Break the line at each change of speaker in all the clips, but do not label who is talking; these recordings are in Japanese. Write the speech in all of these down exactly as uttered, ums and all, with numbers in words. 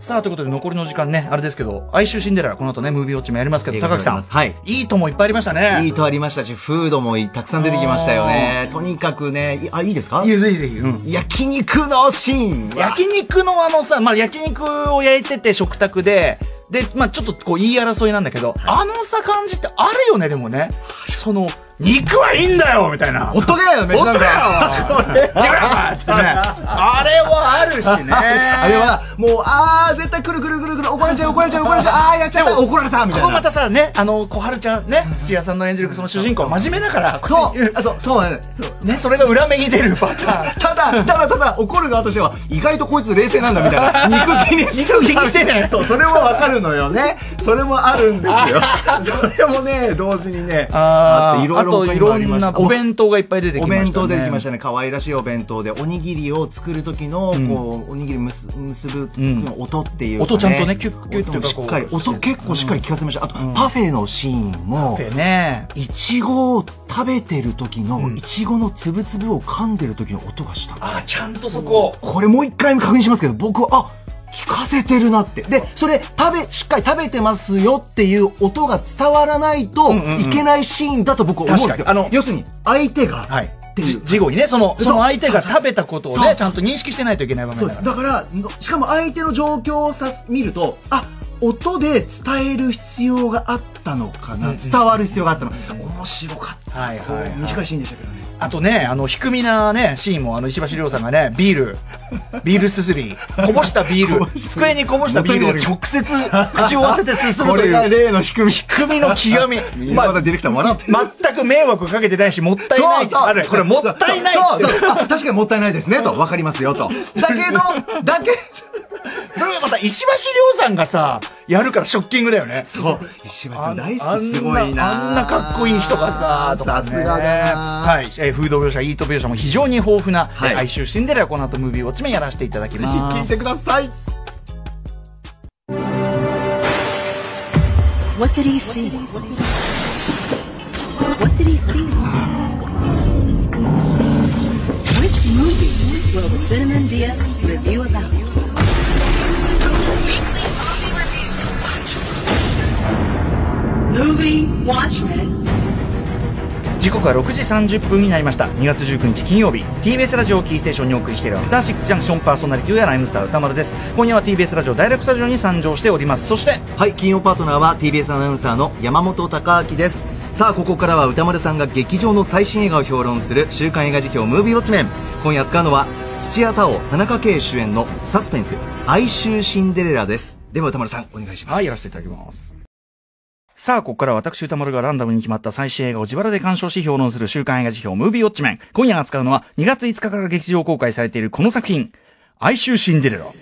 さあ、ということで残りの時間ね、あれですけど、哀愁シンデレラ、この後ね、ムービーウォッチもやりますけど、高木さん。
はい。
いいともいっぱいありましたね。
いいとありましたし、フードもたくさん出てきましたよね。とにかくね、あ、いいですか？
いいよ、ぜひぜひ。うん。
焼肉のシーン。
焼肉のあのさ、まあ、焼肉を焼いてて食卓で、で、まあ、ちょっとこう言い争いなんだけど、はい、あのさ感じってあるよね、でもね。その、肉はいいんだよみたいな。
ほっとけよ、飯なんだよ
これ、やってね。あれはあるしね。
あれは、もう、あー、絶対来る来る来る来る、怒られちゃう怒られちゃう怒られちゃう、あー、やっちゃった、怒られたみたいな。
ここまたさ、ね、あの、小春ちゃんね、土屋さんの演じるその主人公、真面目だから。
そう、あ、そう、そうね。
ね、それが裏目に出るパターン。
ただ、ただ、ただ、怒る側としては、意外とこいつ冷静なんだみたいな。肉気に、
肉気にしてね。
そう、それもわかるのよね。それもあるんですよ。それもね、同時にね、
あって、
いろいろ他にもありました。
お弁当がいっぱい出てきましたね。
お弁当出てきましたね。可愛らしいお弁当で、おにぎりを作る時の、こう、おにぎり結ぶ音っていう。
音ちゃんとね、キュッキュッと
しっかり、音結構しっかり聞かせました。あと、パフェのシーンも、
パフェね。
いちごを食べてる時の、いちごのつぶつぶを噛んでる時の音がした。
あ、ちゃんとそこ。
これもう一回確認しますけど、僕は、あ、聞かせてるなって。で、それ、食べ、しっかり食べてますよっていう音が伝わらないといけないシーンだと僕は思うんですよ。あの、要するに、相手が、
はい。事後にね、その、その相手が食べたことをね、ちゃんと認識してないといけない場面だから。
そうです。だから、しかも相手の状況をさす、見ると、あ、音で伝える必要があったのかな、伝わる必要があったの。面白かった。はいはい。短いシーンでしたけどね。
あとね、あの、低みなね、シーンも、あの、石橋亮さんがね、ビール、ビールすすり、こぼしたビール、机にこぼしたビールを直接、口を当ててすするという。これ
が例の低み。
低みの極み。
まだディレクター笑ってる。
全く迷惑かけてないし、もったいない。あれ、これもったいない。
そうそう。あ、確かにもったいないですね、と。わかりますよ、と。だけど、だけ、
それがまた石橋亮さんがさ、やるからショッキングだよね。
そう。石橋さん大好き、すごいな。
あんなかっこいい人がさ、
さすがだな。
はい。フード描写、イート描写も非常に豊富な、哀愁シンデレラ、この後ムービーウォッチメンやらせていただきます。
ぜひ聞いてください。
What did he see? What did he feel? Which movie will the Cinnamon D S review about? Movie Watchmen。
時刻はろくじさんじゅっぷんになりました。にがつじゅうくにち金曜日、 ティービーエス ラジオキーステーションにお送りしているアフターシックスジャンクション、パーソナリティやライムスター歌丸です。今夜は ティービーエス ラジオダイレクトスタジオに参上しております。そして
はい、金曜パートナーは ティービーエス アナウンサーの山本貴明です。さあ、ここからは歌丸さんが劇場の最新映画を評論する週刊映画辞表ムービーウォッチメン。今夜扱うのは土屋太鳳、田中圭主演のサスペンス哀愁シンデレラです。では歌丸さん、お願いします。
はい、やらせていただきます。さあ、ここから私歌丸がランダムに決まった最新映画を自腹で鑑賞し評論する週刊映画辞表ムービーウォッチメン。今夜扱うのはにがついつかから劇場公開されているこの作品、哀愁シンデレラ。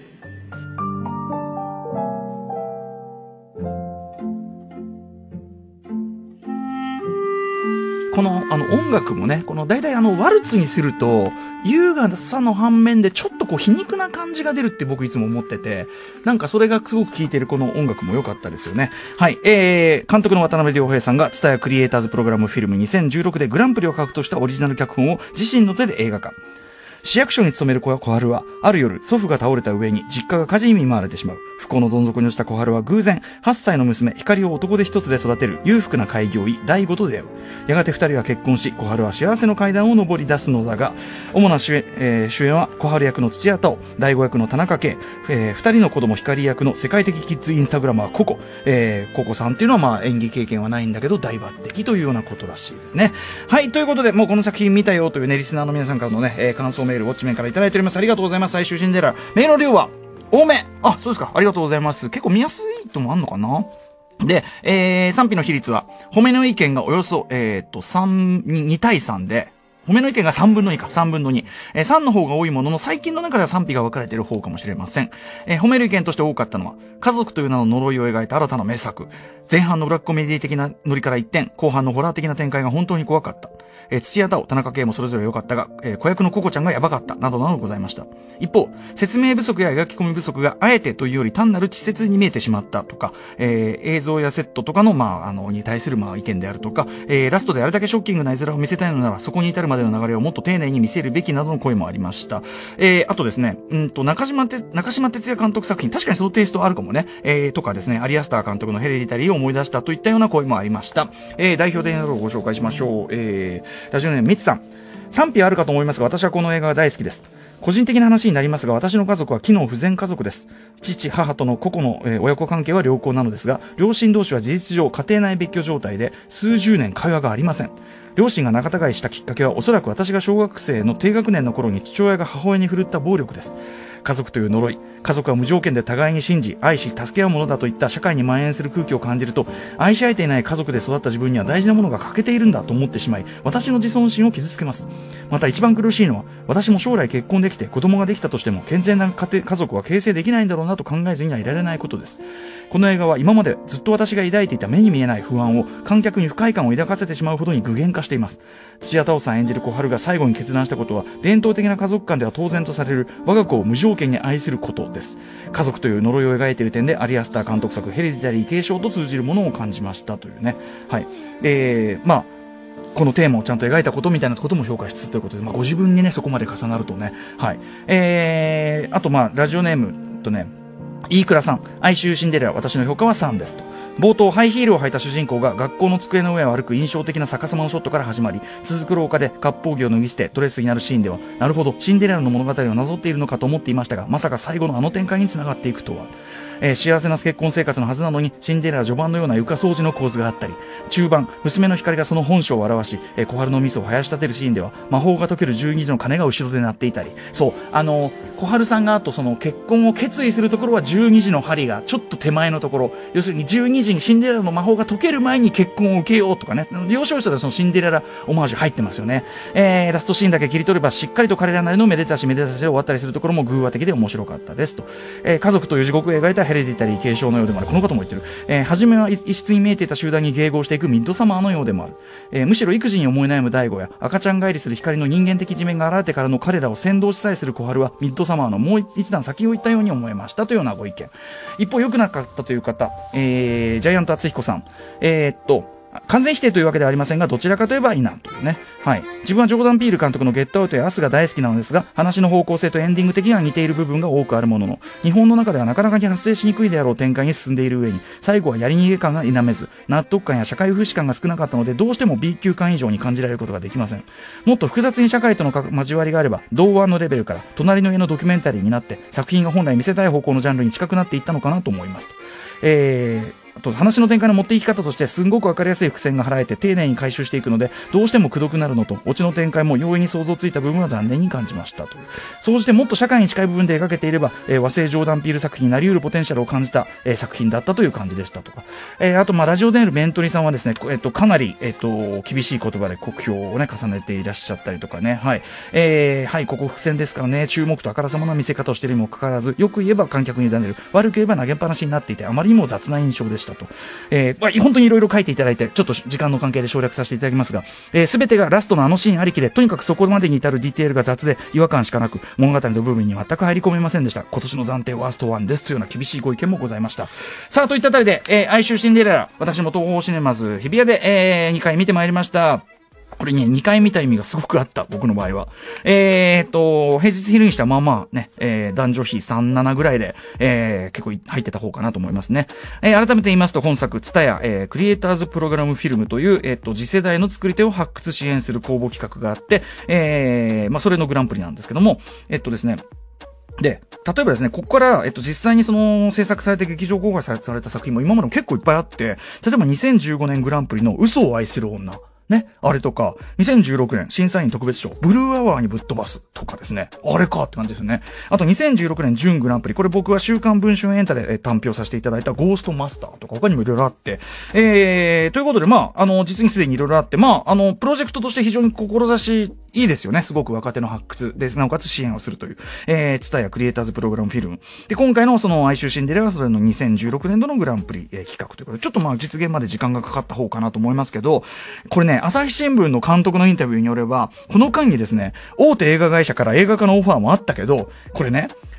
この、あの、音楽もね、この、大体あの、ワルツにすると、優雅さの反面で、ちょっとこう、皮肉な感じが出るって僕いつも思ってて、なんかそれがすごく聴いてるこの音楽も良かったですよね。はい。えー、監督の渡辺良平さんが、ツタヤクリエイターズプログラムフィルムにせんじゅうろくでグランプリを獲得したオリジナル脚本を自身の手で映画化。市役所に勤める小春は、ある夜、祖父が倒れた上に実家が火事に見舞われてしまう。不幸のどん底に落ちた小春は偶然、はっさいの娘、光を男手一つで育てる裕福な開業医、大悟と出会う。やがて二人は結婚し、小春は幸せの階段を上り出すのだが、主な主演、えー、主演は小春役の土屋太鳳、大悟役の田中圭、えー、二人の子供光役の世界的キッズインスタグラマーココ、えー、ココさんっていうのはまあ演技経験はないんだけど、大抜擢というようなことらしいですね。はい、ということで、もうこの作品見たよというね、リスナーの皆さんからのね、えー、感想メール、ウォッチメンからいただいております。ありがとうございます。最終シンデレラ。メールの量は多め。あ、そうですか。ありがとうございます。結構見やすいともあんのかな。で、えー、賛否の比率は、褒めの意見がおよそ、えー、っと、さん、に対さんで、褒めの意見がさんぶんのにか、さんぶんのに。えー、さんの方が多いものの、最近の中では賛否が分かれている方かもしれません。えー、褒める意見として多かったのは、家族という名の呪いを描いた新たな名作。前半のブラックコメディ的なノリから一転、後半のホラー的な展開が本当に怖かった。えー、土屋太鳳、田中圭もそれぞれ良かったが、えー、子役のココちゃんがやばかった、などなどございました。一方、説明不足や描き込み不足があえてというより単なる稚拙に見えてしまったとか、えー、映像やセットとかの、まあ、あの、に対する、まあ、意見であるとか、えー、ラストであれだけショッキングな絵面を見せたいのなら、そこに至るまででの流れをもっと丁寧に見せるべきなどの声もありました。えー、あとですね、うんと、中島て、中島哲也監督作品、確かにそのテイストあるかもね、えー、とかですね、アリアスター監督のヘレディタリーを思い出したといったような声もありました。えー、代表的なのをご紹介しましょう。えー、ラジオネーム、みつさん。賛否あるかと思いますが、私はこの映画が大好きです。個人的な話になりますが、私の家族は機能不全家族です。父、母との個々の、えー、親子関係は良好なのですが、両親同士は事実上家庭内別居状態で、数十年会話がありません。両親が仲違いしたきっかけは、おそらく私が小学生の低学年の頃に父親が母親に振るった暴力です。家族という呪い、家族は無条件で互いに信じ、愛し、助け合うものだといった社会に蔓延する空気を感じると、愛し合えていない家族で育った自分には大事なものが欠けているんだと思ってしまい、私の自尊心を傷つけます。また一番苦しいのは、私も将来結婚できて子供ができたとしても、健全な家庭、家族は形成できないんだろうなと考えずにはいられないことです。この映画は今までずっと私が抱いていた目に見えない不安を観客に不快感を抱かせてしまうほどに具現化しています。土屋太鳳さん演じる小春が最後に決断したことは、伝統的な家族間では当然とされる我が子を無条件に愛することです。家族という呪いを描いている点でアリアスター監督作ヘレディタリー継承と通じるものを感じましたというね。はい。えー、まあこのテーマをちゃんと描いたことみたいなことも評価しつつということで、まあご自分にねそこまで重なるとね。はい。えー、あとまあラジオネームとね、飯倉さん、哀愁シンデレラ、私の評価はさんですと。冒頭、ハイヒールを履いた主人公が学校の机の上を歩く印象的な逆さまのショットから始まり、続く廊下で割烹着を脱ぎ捨てドレスになるシーンでは、なるほど、シンデレラの物語をなぞっているのかと思っていましたが、まさか最後のあの展開につながっていくとは。えー、幸せな結婚生活のはずなのに、シンデレラ序盤のような床掃除の構図があったり、中盤、娘の光がその本性を表し、えー、小春のミスを生やし立てるシーンでは、魔法が解けるじゅうにじの鐘が後ろで鳴っていたり、そう、あのー、小春さんがあとその結婚を決意するところはじゅうにじの針がちょっと手前のところ、要するにじゅうにじにシンデレラの魔法が解ける前に結婚を受けようとかね、了承したらそのシンデレラオマージュ入ってますよね。えー、ラストシーンだけ切り取ればしっかりと彼らなりのめでたしめでたしで終わったりするところも偶話的で面白かったですと。えー、家族という地獄を描いたヘレディタリー継承のようでもある。この方も言ってる。えー、初めは異質に見えていた集団に迎合していくミッドサマーのようでもある。えー、むしろ育児に思い悩む大悟や赤ちゃん帰りする光の人間的一面が現れてからの彼らを先導しさえする小春はミッドサマーのもう一段先を行ったように思いましたというようなご意見。一方良くなかったという方、えー、ジャイアント厚彦さん。えー、っと、完全否定というわけではありませんが、どちらかといえばいいなというね。はい。自分はジョーダン・ピール監督のゲットアウトやアスが大好きなのですが、話の方向性とエンディング的には似ている部分が多くあるものの、日本の中ではなかなかに発生しにくいであろう展開に進んでいる上に、最後はやり逃げ感が否めず、納得感や社会風刺感が少なかったので、どうしても B 級感以上に感じられることができません。もっと複雑に社会との交わりがあれば、童話のレベルから隣の家のドキュメンタリーになって、作品が本来見せたい方向のジャンルに近くなっていったのかなと思いますと。えーあと話の展開の持っていき方としてすんごくわかりやすい伏線が張られて丁寧に回収していくのでどうしてもくどくなるのとオチの展開も容易に想像ついた部分は残念に感じましたという。総じてもっと社会に近い部分で描けていれば、えー、和製ジョーダン・ピール作品になり得るポテンシャルを感じた、えー、作品だったという感じでしたとか、えー、あとまあラジオネームメントリさんはですね、えー、とかなり、えー、と厳しい言葉で酷評をね重ねていらっしゃったりとかね、はい、えー、はいここ伏線ですからね、注目とあからさまな見せ方をしているにもかかわらずよく言えば観客に委ねる、悪く言えば投げっぱなしになっていてあまりにも雑な印象でしたと。えーまあ、本当にいろいろ書いていただいてちょっと時間の関係で省略させていただきますが、えー、全てがラストのあのシーンありきでとにかくそこまでに至るディテールが雑で違和感しかなく物語の部分に全く入り込めませんでした。今年の暫定ワーストワンですというような厳しいご意見もございました。さあといったあたりで、えー、哀愁シンデレラ私も東宝シネマズ日比谷で、えー、にかい見てまいりました。これね、にかい見た意味がすごくあった、僕の場合は。えーっと、平日昼にしたらまあまあね、えー、男女比さんじゅうななぐらいで、えー、結構入ってた方かなと思いますね。えー、改めて言いますと、本作、ツタヤ、えー、クリエイターズプログラムフィルムという、えーっと、次世代の作り手を発掘支援する公募企画があって、えー、まあそれのグランプリなんですけども、えっとですね、で、例えばですね、ここから、えっと、実際にその、制作されて劇場公開された作品も今までも結構いっぱいあって、例えばにせんじゅうごねんグランプリの嘘を愛する女。ね。あれとか、にせんじゅうろくねん審査員特別賞、ブルーアワーにぶっ飛ばすとかですね。あれかって感じですよね。あとにせんじゅうろくねん準グランプリ。これ僕は週刊文春エンタで、えー、単票させていただいたゴーストマスターとか他にもいろいろあって。えー、ということで、まあ、あの、実にすでにいろいろあって、まあ、あの、プロジェクトとして非常に志いいですよね。すごく若手の発掘で、なおかつ支援をするという。えー、ツタヤクリエイターズプログラムフィルム。で、今回のその哀愁シンデレラはそれのにせんじゅうろくねん度のグランプリ、えー、企画ということで、ちょっとまあ実現まで時間がかかった方かなと思いますけど、これね、朝日新聞の監督のインタビューによれば、この間にですね、大手映画会社から映画化のオファーもあったけど、これね、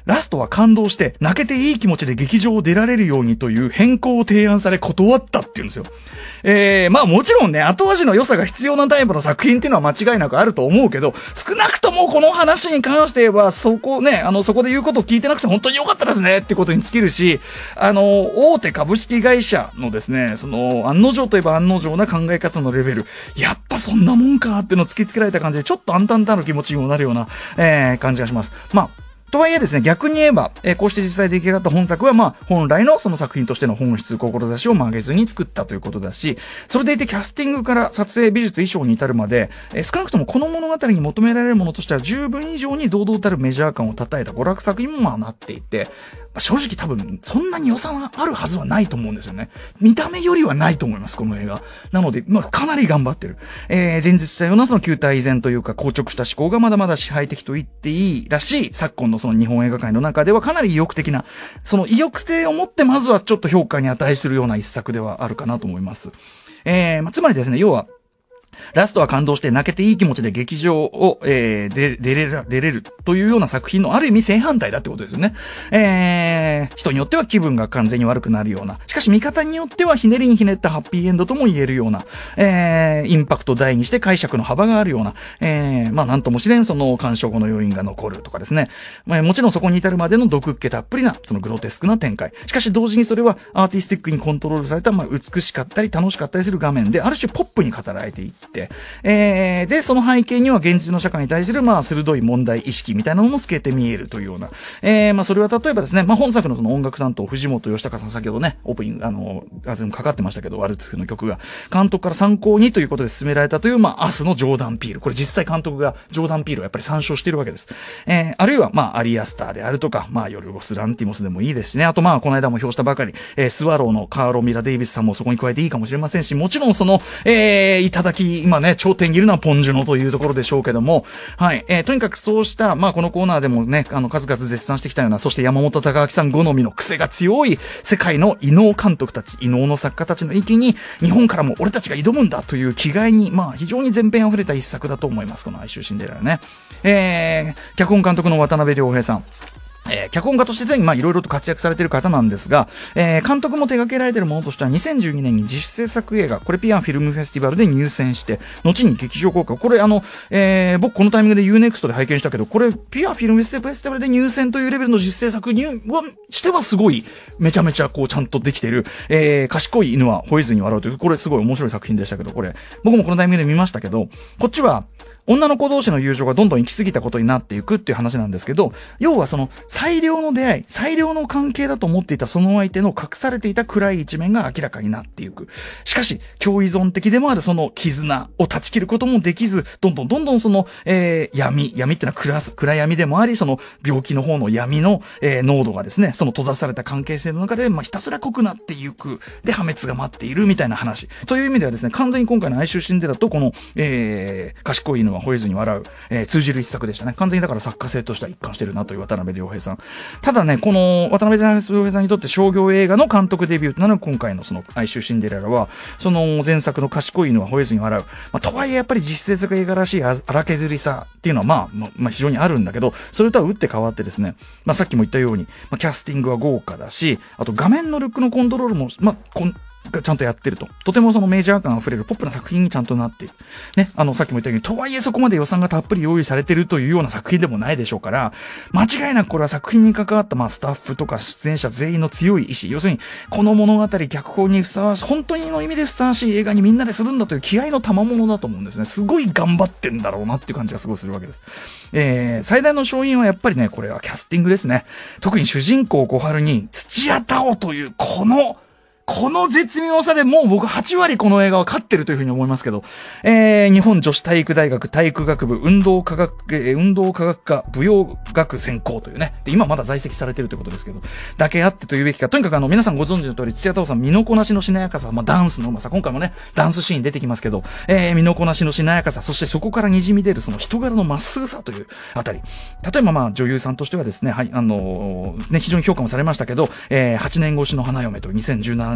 ラストは感動して泣けていい気持ちで劇場を出られるようにという変更を提案され断ったっていうんですよ。えー、まあもちろんね、後味の良さが必要なタイプの作品っていうのは間違いなくあると思うけど、少なくともこの話に関しては、そこね、あの、そこで言うことを聞いてなくて本当に良かったですねってことに尽きるし、あの、大手株式会社のですね、その、案の定といえば案の定な考え方のレベル、やっぱそんなもんかってのを突きつけられた感じで、ちょっと暗淡たる気持ちにもなるような、えー、感じがします。まあ、とはいえですね、逆に言えば、えー、こうして実際出来上がった本作は、まあ、本来のその作品としての本質、志を曲げずに作ったということだし、それでいてキャスティングから撮影、美術、衣装に至るまで、えー、少なくともこの物語に求められるものとしては十分以上に堂々たるメジャー感を称えた娯楽作品もまあなっていて、正直多分そんなに予算があるはずはないと思うんですよね。見た目よりはないと思います、この映画。なので、まあ、かなり頑張ってる。えー、前日したようなその旧態依然というか硬直した思考がまだまだ支配的と言っていいらしい、昨今のその日本映画界の中ではかなり意欲的な、その意欲性を持ってまずはちょっと評価に値するような一作ではあるかなと思います。えー、まあ、つまりですね、要は、ラストは感動して泣けていい気持ちで劇場を、えー、出、出れる、出れるというような作品のある意味正反対だってことですよね。えー、人によっては気分が完全に悪くなるような、しかし見方によってはひねりにひねったハッピーエンドとも言えるような、えー、インパクト大にして解釈の幅があるような、えー、まあなんとも自然その鑑賞後の要因が残るとかですね。まあもちろんそこに至るまでの毒っ気たっぷりな、そのグロテスクな展開。しかし同時にそれはアーティスティックにコントロールされた、まあ美しかったり楽しかったりする画面で、ある種ポップに語られていって、えー、で、その背景には現実の社会に対する、まあ、鋭い問題意識みたいなのも透けて見えるというような、えー、まあ、それは例えばですね、まあ、本作のその音楽担当、藤本義孝さん、先ほどね、オープニング、あの、あでもかかってましたけど、ワルツフの曲が、監督から参考にということで進められたという、まあ、明日のジョーダン・ピール。これ実際監督がジョーダン・ピールをやっぱり参照しているわけです。えー、あるいは、まあ、アリアスターであるとか、まあ、ヨルゴス・ランティモスでもいいですしね、あと、まあ、この間も表したばかり、えー、スワローのカーロ・ミラ・デイビスさんもそこに加えていいかもしれませんし、もちろんその、えー、いただき、今ね、頂点にいるのはポンジュノというところでしょうけども、はい、えー、とにかくそうした、まあこのコーナーでもね、あの数々絶賛してきたような、そして山本隆明さん好みの癖が強い世界の異能監督たち、異能の作家たちの域に、日本からも俺たちが挑むんだという気概に、まあ非常に前編溢れた一作だと思います、この哀愁シンデレラね。えー、脚本監督の渡辺良平さん。えー、脚本家としてすでにまあいろいろと活躍されている方なんですが、えー、監督も手掛けられているものとしてはにせんじゅうにねんに自主制作映画、これピアンフィルムフェスティバルで入選して、後に劇場公開。これあの、えー、僕このタイミングで ユーネクスト で拝見したけど、これピアンフィルムフェスティバルで入選というレベルの自主制作にはしてはすごい、めちゃめちゃこうちゃんとできている、えー、賢い犬は吠えずに笑うという、これすごい面白い作品でしたけど、これ、僕もこのタイミングで見ましたけど、こっちは、女の子同士の友情がどんどん行き過ぎたことになっていくっていう話なんですけど、要はその最良の出会い、最良の関係だと思っていたその相手の隠されていた暗い一面が明らかになっていく。しかし、共依存的でもあるその絆を断ち切ることもできず、どんどんどんどんその、えー、闇、闇ってのは暗、暗闇でもあり、その病気の方の闇の、えー、濃度がですね、その閉ざされた関係性の中で、まあ、ひたすら濃くなっていく。で、破滅が待っているみたいな話。という意味ではですね、完全に今回の哀愁シンデレラとこの、えー、賢い犬は吠えずに笑う、えー、通じる一作でしたね。完全にだから作家性としては一貫してるなという渡辺良平さん。ただね、この渡辺良平さんにとって商業映画の監督デビューとなる今回のその哀愁シンデレラは、その前作の賢い犬は吠えずに笑う。まあ、とはいえやっぱり実制作映画らしい荒削りさっていうのはまあ、まあ、まあ、非常にあるんだけど、それとは打って変わってですね、まあさっきも言ったように、まあ、キャスティングは豪華だし、あと画面のルックのコントロールも、まあ、こんがちゃんとやってると。とてもそのメジャー感あふれるポップな作品にちゃんとなっている。ね。あの、さっきも言ったように、とはいえそこまで予算がたっぷり用意されてるというような作品でもないでしょうから、間違いなくこれは作品に関わった、まあ、スタッフとか出演者全員の強い意志。要するに、この物語、脚本にふさわしい、本当にの意味でふさわしい映画にみんなでするんだという気合の賜物だと思うんですね。すごい頑張ってんだろうなっていう感じがすごいするわけです。えー、最大の勝因はやっぱりね、これはキャスティングですね。特に主人公小春に、土屋太鳳という、この、この絶妙さでもう僕はち割この映画は勝ってるというふうに思いますけど、えー、日本女子体育大学体育学部運動科学、えー、運動科学科舞踊学専攻というね、で今まだ在籍されてるということですけど、だけあってというべきか、とにかくあの皆さんご存知の通り、土屋太鳳さん身のこなしのしなやかさ、まあダンスのうまさ、今回もね、ダンスシーン出てきますけど、えー、身のこなしのしなやかさ、そしてそこから滲み出るその人柄のまっすぐさというあたり。例えばまあ女優さんとしてはですね、はい、あのー、ね、非常に評価もされましたけど、えー、はちねん越しの花嫁というにせんじゅうななね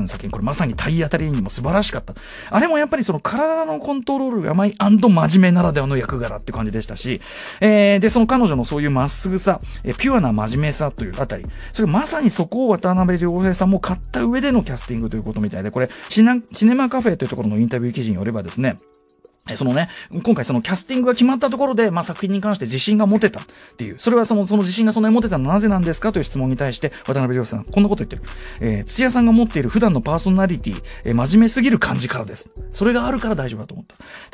の作品、これまさに体当たりにも素晴らしかった。あれもやっぱりその体のコントロールが甘い&真面目ならではの役柄っていう感じでしたし、えー、で、その彼女のそういうまっすぐさ、えピュアな真面目さというあたり、それまさにそこを渡辺良平さんも買った上でのキャスティングということみたいで、これシナ、シネマカフェというところのインタビュー記事によればですね、そのね、今回そのキャスティングが決まったところで、まあ、作品に関して自信が持てたっていう、それはその、その自信がそんなに持てたのはなぜなんですかという質問に対して、渡辺良さん、こんなこと言ってる。えー、土屋さんが持っている普段のパーソナリティ、えー、真面目すぎる感じからです。それがあるから大丈夫だと思った。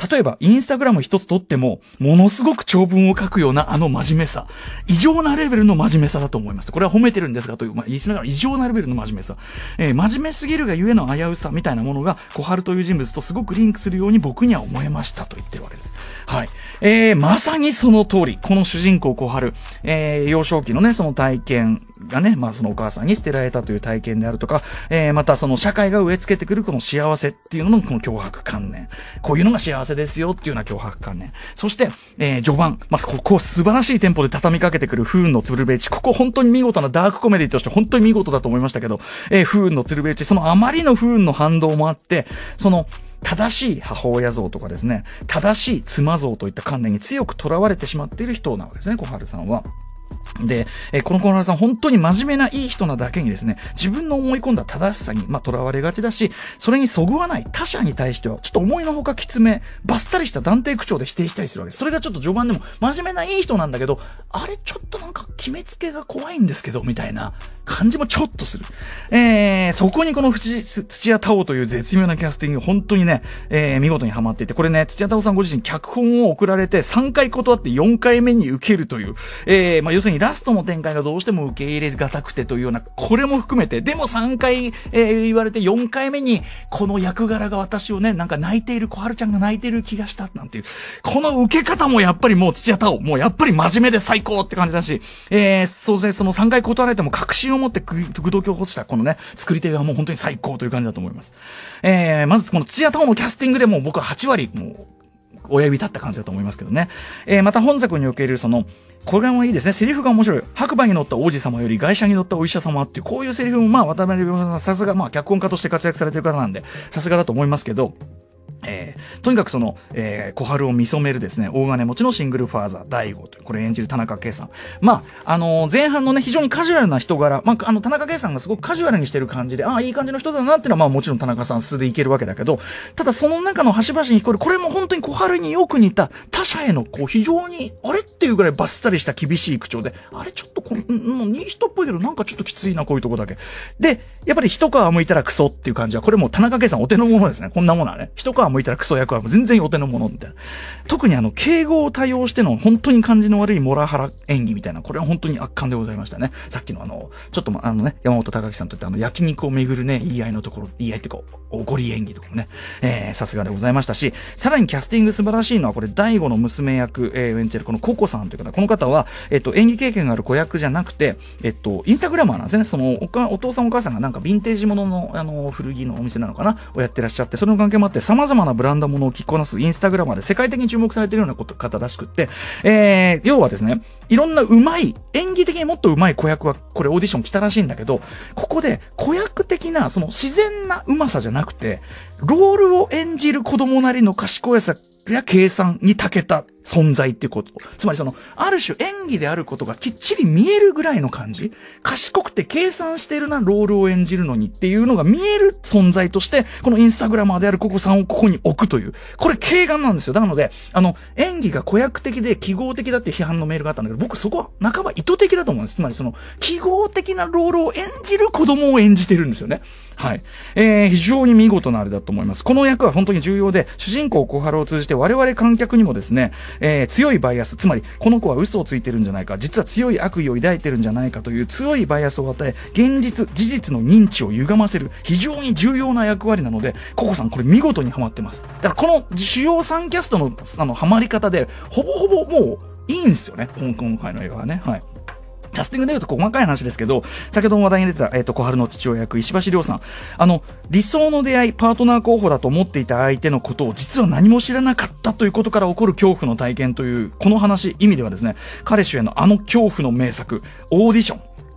例えば、インスタグラム一つ撮っても、ものすごく長文を書くようなあの真面目さ。異常なレベルの真面目さだと思います。これは褒めてるんですがという、まあ、言いながら異常なレベルの真面目さ。えー、真面目すぎるがゆえの危うさみたいなものが、小春という人物とすごくリンクするように僕には思えましたと言ってるわけです。はい。えー、まさにその通り、この主人公小春、えー、幼少期のね、その体験がね、まあそのお母さんに捨てられたという体験であるとか、えー、またその社会が植え付けてくるこの幸せっていうののこの脅迫観念。こういうのが幸せですよっていうような脅迫観念。そして、えー、序盤、まあ、ここ素晴らしいテンポで畳みかけてくる不運の鶴瓶一。ここ本当に見事なダークコメディとして本当に見事だと思いましたけど、えー、不運の鶴瓶一、そのあまりの不運の反動もあって、その、正しい母親像とかですね、正しい妻像といった観念に強く囚われてしまっている人なわけですね、小春さんは。で、えー、この小春さん本当に真面目ないい人なだけにですね、自分の思い込んだ正しさに、まあ、囚われがちだし、それにそぐわない他者に対しては、ちょっと思いのほかきつめ、バッサリした断定口調で否定したりするわけです。それがちょっと序盤でも、真面目ないい人なんだけど、あれちょっとなんか決めつけが怖いんですけど、みたいな感じもちょっとする。えー、そこにこの土屋太鳳という絶妙なキャスティング、本当にね、えー、見事にハマっていて、これね、土屋太鳳さんご自身脚本を送られてさんかい断ってよんかいめに受けるという、えー、まあ、要するにラストの展開がどうしても受け入れがたくてというような、これも含めて、でもさんかい、えー、言われてよんかいめに、この役柄が私をね、なんか泣いている、小春ちゃんが泣いている気がしたなんていう、この受け方もやっぱりもう土屋太鳳、もうやっぱり真面目で最高って感じだし、えー、そうですね、そのさんかい断られても確信を持って愚動機を起こしたこのね、作り手がもう本当に最高という感じだと思います。えー、まずこの土屋太鳳のキャスティングでもう僕ははちわり、もう、親指立った感じだと思いますけどね。えー、また本作におけるその、これもいいですね。セリフが面白い。白馬に乗った王子様より外車に乗ったお医者様っていう、こういうセリフもまあ渡辺良平さんさすがまあ脚本家として活躍されてる方なんで、さすがだと思いますけど、えー、とにかくその、えー、小春を見初めるですね、大金持ちのシングルファーザー、大悟という、これ演じる田中圭さん。まあ、あのー、前半のね、非常にカジュアルな人柄、まあ、あの、田中圭さんがすごくカジュアルにしてる感じで、ああ、いい感じの人だなっていうのは、まあ、もちろん田中さん素でいけるわけだけど、ただその中の端々にこれ、これも本当に小春によく似た、他者への、こう、非常に、あれっていうぐらいバッサリした厳しい口調で、あれちょっとこ、もういい人っぽいけど、なんかちょっときついな、こういうとこだけ。で、やっぱり一皮向いたらクソっていう感じは、これもう田中圭さんお手の物ですね。こんなものはね。一皮向いたらクソ役は全然お手の物みたいな。特にあの、敬語を多用しての本当に感じの悪いモラハラ演技みたいな、これは本当に圧巻でございましたね。さっきのあの、ちょっとあのね、山本隆樹さんといってあの、焼肉をめぐるね、言い合いのところ、言い合いっていうか、おごり演技とかもね、えー、さすがでございましたし、さらにキャスティング素晴らしいのは、これ、大悟の娘役、えー、演じるこのココさんという方、この方は、えっと、演技経験がある子役じゃなくて、えっと、インスタグラマーなんですね。その、おか、お父さんお母さんがなんかヴィンテージものの、あの、古着のお店なのかなをやってらっしゃって、その関係もあって、様々なブランドものを着こなすインスタグラマーで世界的に注目されているようなこと方らしくって、えー、要はですね、いろんな上手い、演技的にもっと上手い子役は、これオーディション来たらしいんだけど、ここで子役的な、その自然な上手さじゃなくて、ロールを演じる子供なりの賢さや計算に長けた存在っていうこと。つまりその、ある種演技であることがきっちり見えるぐらいの感じ。賢くて計算してるな、ロールを演じるのにっていうのが見える存在として、このインスタグラマーであるココさんをここに置くという。これ、軽眼なんですよ。なので、あの、演技が子役的で記号的だって批判のメールがあったんだけど、僕そこは半ば意図的だと思うんです。つまりその、記号的なロールを演じる子供を演じてるんですよね。はい。えー、非常に見事なあれだと思います。この役は本当に重要で、主人公小春を通じて我々観客にもですね、えー、強いバイアス、つまりこの子は嘘をついてるんじゃないか、実は強い悪意を抱いてるんじゃないかという強いバイアスを与え、現実、事実の認知を歪ませる非常に重要な役割なので、ココさんこれ見事にハマってます。だからこの主要さんキャストのあのハマり方で、ほぼほぼもういいんですよね、今回の映画はね。はい。キャスティングで言うと細かい話ですけど、先ほども話題に出てた、えっと、小春の父親役、石橋亮さん。あの、理想の出会い、パートナー候補だと思っていた相手のことを実は何も知らなかったということから起こる恐怖の体験という、この話、意味ではですね、彼主へのあの恐怖の名作、オーディション。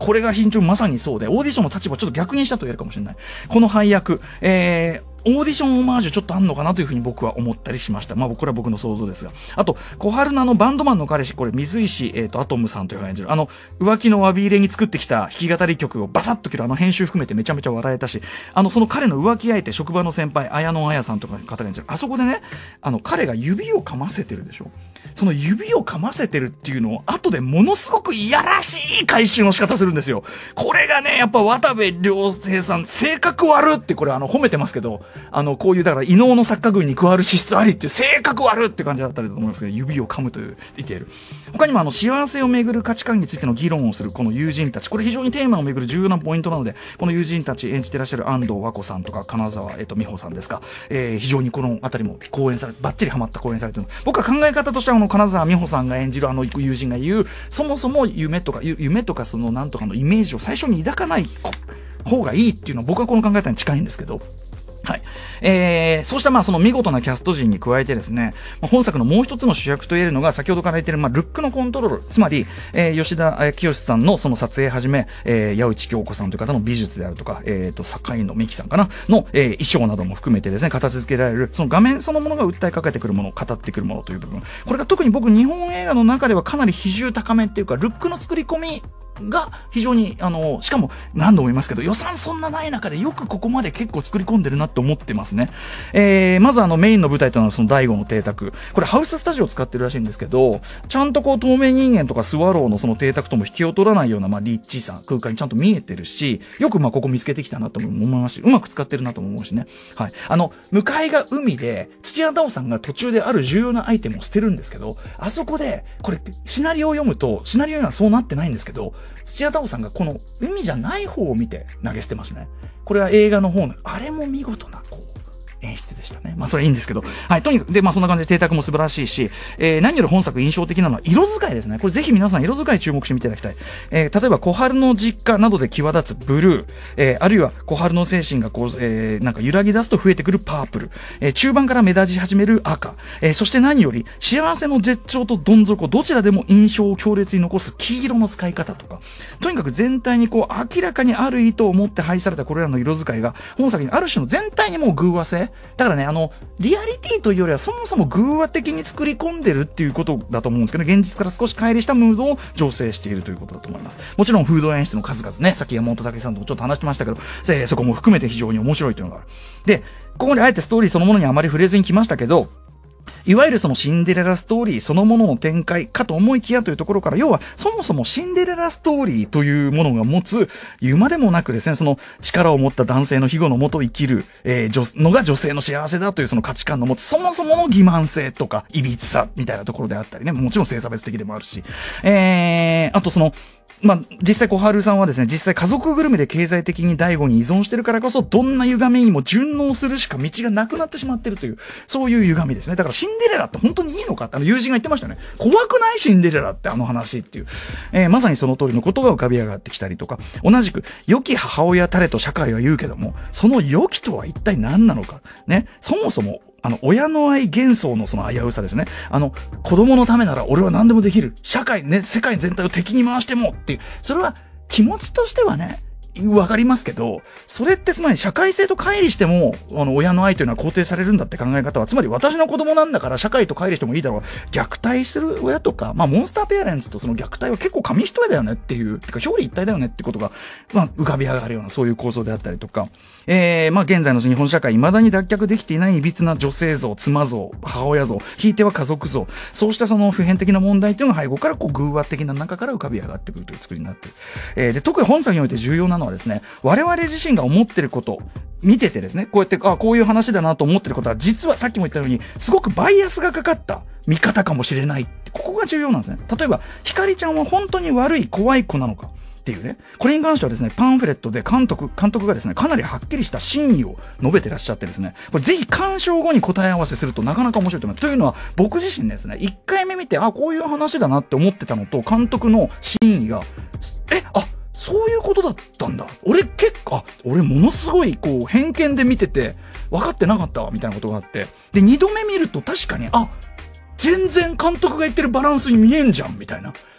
これが非常にまさにそうで、オーディションの立場をちょっと逆にしたと言えるかもしれない。この配役、えー、オーディションオマージュちょっとあんのかなというふうに僕は思ったりしました。まあこれは僕の想像ですが。あと、小春菜のバンドマンの彼氏、これ水石、えっと、アトムさんというのが演じる。あの、浮気の詫び入れに作ってきた弾き語り曲をバサッと切るあの編集含めてめちゃめちゃ笑えたし、あの、その彼の浮気相手、職場の先輩、綾野綾さんとかの方が演じる。あそこでね、あの、彼が指をかませてるでしょ。その指をかませてるっていうのを後でものすごくいやらしい回収の仕方するんですよ。これがね、やっぱ渡部良平さん、性格悪ってこれあの褒めてますけど、あの、こういう、だから異能の作家群に加わる資質ありっていう性格悪って感じだったりだと思いますけど、指を噛むというディテール。他にもあの、幸せをめぐる価値観についての議論をするこの友人たち。これ非常にテーマをめぐる重要なポイントなので、この友人たち演じてらっしゃる安藤和子さんとか金沢、えっと、美穂さんですか。えー、非常にこのあたりも講演され、バッチリハマった講演されてる。僕は考え方としては、あの、金沢美穂さんが演じるあの友人が言う、そもそも夢とか、夢とかそのなんとかのイメージを最初に抱かない方がいいっていうのは僕はこの考え方に近いんですけど、はい。えー、そうしたまあその見事なキャスト陣に加えてですね、まあ、本作のもう一つの主役と言えるのが先ほどから言っているまあルックのコントロール、つまり、えー、吉田清さんのその撮影はじめ、えー、矢内京子さんという方の美術であるとか、えっと、坂井野美紀さんかなの、えー、衣装なども含めてですね、形付けられる、その画面そのものが訴えかけてくるもの、語ってくるものという部分。これが特に僕日本映画の中ではかなり比重高めっていうか、ルックの作り込み、が非常にあのしかも何度も言いますけど予算そんなない中でよくここまで結構作り込んでるなって思ってますね。えー、まずあのメインの舞台となるその第五の邸宅、これハウススタジオを使ってるらしいんですけど、ちゃんとこう透明人間とかスワローのその邸宅とも引きを取らないようなまあリッチさ空間にちゃんと見えてるし、よくまあここ見つけてきたなと思いますし、うまく使ってるなと思うしね。はい。あの向かいが海で土屋太鳳さんが途中である重要なアイテムを捨てるんですけど、あそこでこれシナリオを読むとシナリオにはそうなってないんですけど、土屋太鳳さんがこの海じゃない方を見て投げ捨てますね。これは映画の方の、あれも見事な、こう、演出でしたね。まあそれいいんですけど。はい。とにかく、で、まあそんな感じで邸宅も素晴らしいし、えー、何より本作印象的なのは色使いですね。これぜひ皆さん色使い注目してみていただきたい。えー、例えば小春の実家などで際立つブルー、えー、あるいは小春の精神がこう、えー、なんか揺らぎ出すと増えてくるパープル、えー、中盤から目立ち始める赤、えー、そして何より幸せの絶頂とどん底、どちらでも印象を強烈に残す黄色の使い方とか、とにかく全体にこう明らかにある意図を持って配されたこれらの色使いが本作にある種の全体にもう偶話性、だからね、あのリアリティというよりはそもそも偶話的に作り込んでるっていうことだと思うんですけど、現実から少し乖離したムードを醸成しているということだと思います。もちろんフード演出の数々ね、さっき山本武さんともちょっと話してましたけど、えー、そこも含めて非常に面白いというのがある。で、ここであえてストーリーそのものにあまり触れずに来ましたけど、いわゆるそのシンデレラストーリーそのものの展開かと思いきやというところから、要はそもそもシンデレラストーリーというものが持つ言うまでもなくですね、その力を持った男性の庇護のもと生きる、えー、のが女性の幸せだというその価値観の持つそもそもの欺瞞性とか歪さみたいなところであったりね、もちろん性差別的でもあるし、えー、あとそのまあ、実際小春さんはですね、実際家族ぐるみで経済的に第五に依存してるからこそ、どんな歪みにも順応するしか道がなくなってしまってるという、そういう歪みですね。だからシンデレラって本当にいいのかって、あの友人が言ってましたね。怖くないシンデレラってあの話っていう。えー、まさにその通りのことが浮かび上がってきたりとか、同じく、良き母親たれと社会は言うけども、その良きとは一体何なのか。ね。そもそも、あの、親の愛幻想のその危うさですね。あの、子供のためなら俺は何でもできる。社会ね、世界全体を敵に回してもっていう。それは気持ちとしてはね、わかりますけど、それってつまり社会性と乖離しても、あの、親の愛というのは肯定されるんだって考え方は、つまり私の子供なんだから社会と乖離してもいいだろう。虐待する親とか、まあ、モンスターペアレンツとその虐待は結構紙一重だよねっていう、てか表裏一体だよねってことが、まあ、浮かび上がるようなそういう構造であったりとか、えー、まあ、現在の日本社会未だに脱却できていない歪な女性像、妻像、母親像、ひいては家族像、そうしたその普遍的な問題というのが背後からこう偶話的な中から浮かび上がってくるという作りになっている。えー、で、特に本作において重要なのはですね、我々自身が思ってること、見ててですね、こうやって、あ、こういう話だなと思ってることは、実はさっきも言ったように、すごくバイアスがかかった見方かもしれないって、ここが重要なんですね。例えば、ひかりちゃんは本当に悪い怖い子なのかっていうね、これに関してはですね、パンフレットで監督、監督がですね、かなりはっきりした真意を述べてらっしゃってですね、これぜひ鑑賞後に答え合わせするとなかなか面白いと思います。というのは、僕自身ですね、一回目見て、あ、こういう話だなって思ってたのと、監督の真意が、え、あ、そういうことだったんだ。俺結構、あ、俺ものすごいこう偏見で見てて分かってなかったわみたいなことがあって。で、二度目見ると確かに、あ、全然監督が言ってるバランスに見えんじゃんみたいな。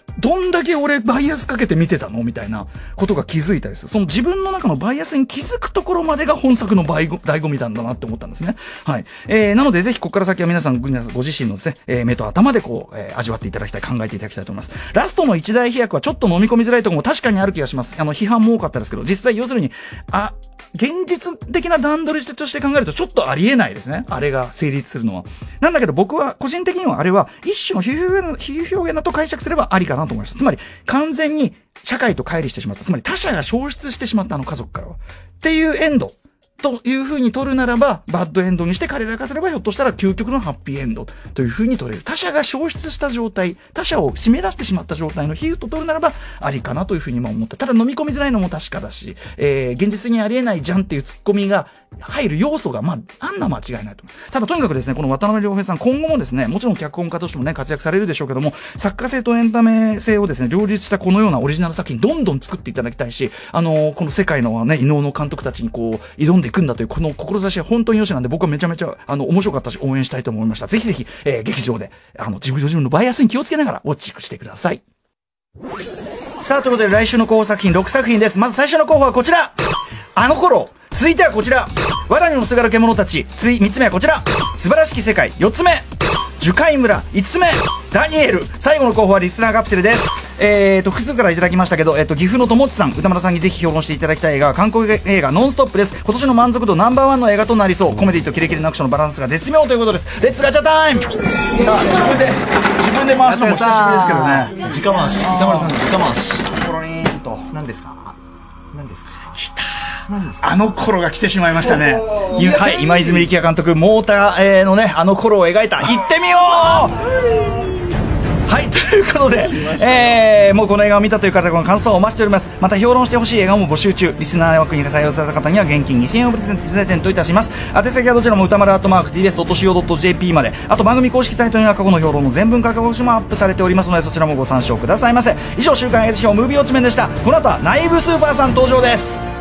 どんだけ俺バイアスかけて見てたのみたいなことが気づいたりする。その自分の中のバイアスに気づくところまでが本作の醍醐味なんだなって思ったんですね。はい。えー、なのでぜひここから先は皆さん、ご自身のですね、えー、目と頭でこう、えー、味わっていただきたい、考えていただきたいと思います。ラストの一大飛躍はちょっと飲み込みづらいところも確かにある気がします。あの、批判も多かったですけど、実際要するに、あ、現実的な段取りとして考えるとちょっとありえないですね。あれが成立するのは。なんだけど僕は個人的にはあれは一種の比喩表現だと解釈すればありかなと思います。つまり完全に社会と乖離してしまった。つまり他者が消失してしまったあの家族からは。っていうエンド。という風に取るならば、バッドエンドにして彼らからすればひょっとしたら究極のハッピーエンドという風に取れる。他者が消失した状態、他者を締め出してしまった状態の比喩と取るならば、ありかなという風に今思った。ただ飲み込みづらいのも確かだし、えー、現実にありえないじゃんっていうツッコミが入る要素が、まあ、あんな間違いないと思う。ただとにかくですね、この渡辺良平さん、今後もですね、もちろん脚本家としてもね、活躍されるでしょうけども、作家性とエンタメ性をですね、両立したこのようなオリジナル作品、どんどん作っていただきたいし、あのー、この世界のね、異能の監督たちにこう、挑んでいくんだという、この志は本当によしなんで、僕はめちゃめちゃ、あの、面白かったし、応援したいと思いました。ぜひぜひ、えー、劇場で、あの、自分自分のバイアスに気をつけながら、ウォッチしてください。さあ、ということで、来週の候補作品、ろくさく品です。まず最初の候補はこちら。あの頃。続いてはこちら。藁にもすがる獣たち。つい、三つ目はこちら。素晴らしき世界。四つ目。樹海村。五つ目。ダニエル。最後の候補はリスナーカプセルです。えーと、複数からいただきましたけど、えっと、岐阜の友地さん、歌丸さんにぜひ評論していただきたい映画は、韓国映画ノンストップです。今年の満足度ナンバーワンの映画となりそう。コメディとキレキレのアクションのバランスが絶妙ということです。レッツガチャタイム。さあ、自分で、自分で回すのも久しぶりですけどね。
直回し。歌丸さんの直回し。
コロリーンと。
何ですか何ですか
来た
何ですか
あの頃が来てしまいましたね。はい、今泉力也監督、モーター、えー、のね、あの頃を描いた。行ってみようはい、ということで、えー、もうこの映画を見たという方の感想をお待ちしております。また評論してほしい映画も募集中。リスナー枠に採用された方には現金にせんえんをプレゼントいたします。宛先はどちらも歌丸アットマーク ティービーエスドットシーオードットジェーピー まで。あと番組公式サイトには過去の評論の全文書き起こしもアップされておりますので、そちらもご参照くださいませ。以上、週刊映画辞表ムービーウォッチメンでした。この後はナイブスーパーさん登場です。